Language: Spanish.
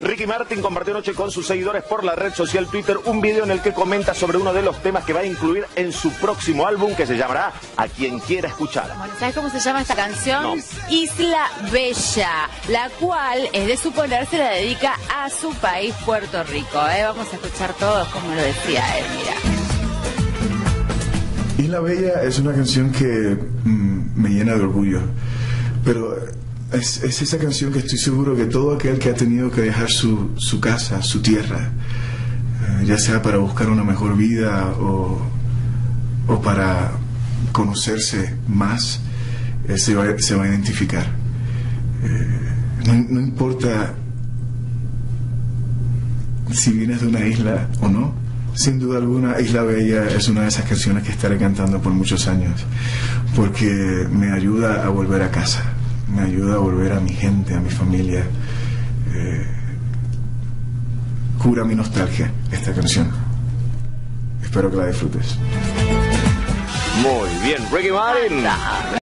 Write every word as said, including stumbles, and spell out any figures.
Ricky Martin compartió anoche con sus seguidores por la red social Twitter un video en el que comenta sobre uno de los temas que va a incluir en su próximo álbum, que se llamará A Quien Quiera Escuchar. Bueno, ¿sabes cómo se llama esta canción? No. Isla Bella, la cual, es de suponer, se la dedica a su país, Puerto Rico. ¿eh? Vamos a escuchar todos como lo decía él, mira. Isla Bella es una canción que mm, me llena de orgullo, pero es, es esa canción que estoy seguro que todo aquel que ha tenido que dejar su, su casa, su tierra, eh, ya sea para buscar una mejor vida o, o para conocerse más, eh, se, va, se va a identificar. Eh, no, no importa si vienes de una isla o no. Sin duda alguna, Isla Bella es una de esas canciones que estaré cantando por muchos años, porque me ayuda a volver a casa, me ayuda a volver a mi gente, a mi familia. Eh, cura mi nostalgia esta canción. Espero que la disfrutes. Muy bien, Ricky Martin.